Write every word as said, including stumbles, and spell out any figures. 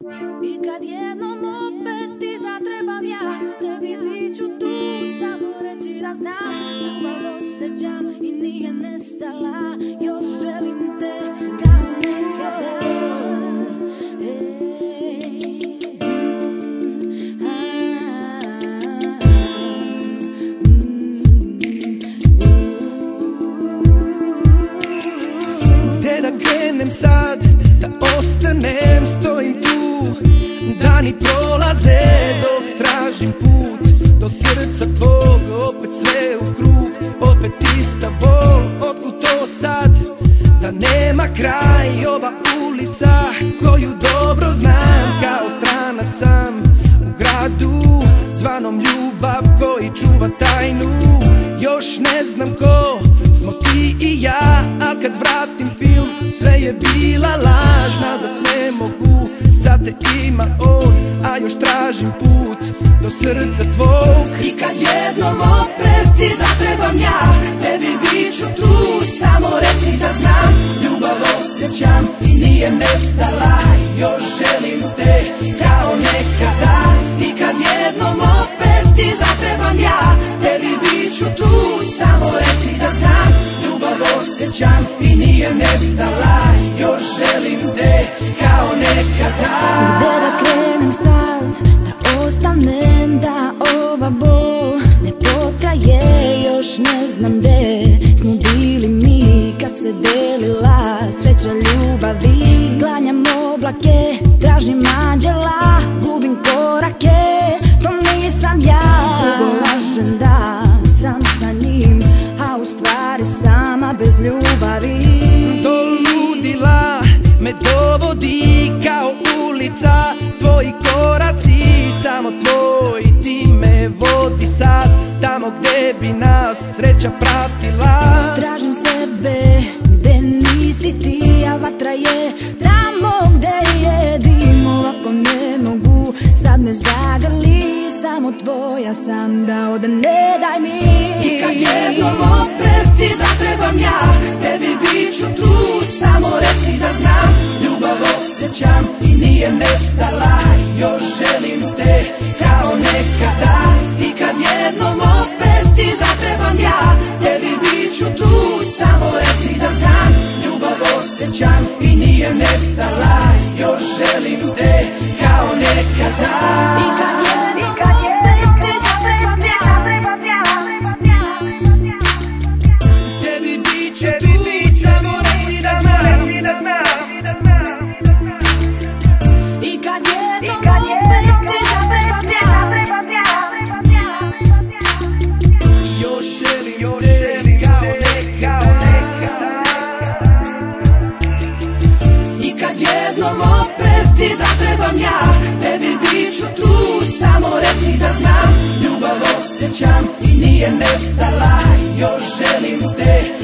I kad jednom opet ti zatrebam ja, tebi bit ću tu, samo reci da znam. Ljubav osjećam i nije nestala, još želim te kao nekada. Gde da krenem sad, da ostanem, stojim tu, dani prolaze dok tražim put do srca tvog, opet sve u krug, opet ista bol. Otkud to sad, da nema kraj, ova ulica koju dobro znam, kao stranac sam u gradu zvanom ljubav koji čuva tajnu. Još ne znam ko smo ti i ja, al kad vratim film sve je bila laž. Nazad ne mogu, sad te ima on, a još tražim put do srca tvog. I kad jednom opet ti zatrebam ja, tebi bit ću tu, samo reci da znam. Ljubav osjećam i nije nestala, još želim te kao nekada. I kad jednom opet ti zatrebam ja, tebi bit ću tu, samo reci da znam. Ljubav osjećam i nije nestala, još želim te kao nekada. Gde da krenem sad, da ostanem, da ova bol ne potraje, još ne znam gde smo bili mi kad se delila sreća ljubavi. Sklanjam oblake, tražim anđela, gubim korake, to nisam ja. Dugo lažem da sam sa njim, a u stvari sama bez ljubavi. Do ludila me dovodi kao ulica, tvoji koraci, samo tvoj, ti me vodi sad tamo gde bi nas sreća pratila. Tražim sebe gde nisi ti, a vatra je tamo gde je dim. Ovako ne mogu, sad me zagrli, samo tvoja sam, da odem, ne daj mi. I kad jednom opet ti zatrebam ja, tebi bit ću tu, samo reci da znam. Ljubav osjećam i nije nestala, još želim te kao nekada. I kad jednom opet ti zatrebam ja, tebi bit ću tu, samo reci da znam. Ljubav osjećam i nije nestala, još želim te kao nekada. I kad jednom opet ti zatrebam ja, tebi bit ću tu, samo reci da znam. I kad jednom opet ti zatrebam ja, još želim te kao nekada. I kad jednom opet ti zatrebam ja, tebi bit ću tu, samo reci da znam. Ljubav osjećam i nije nestala, još želim te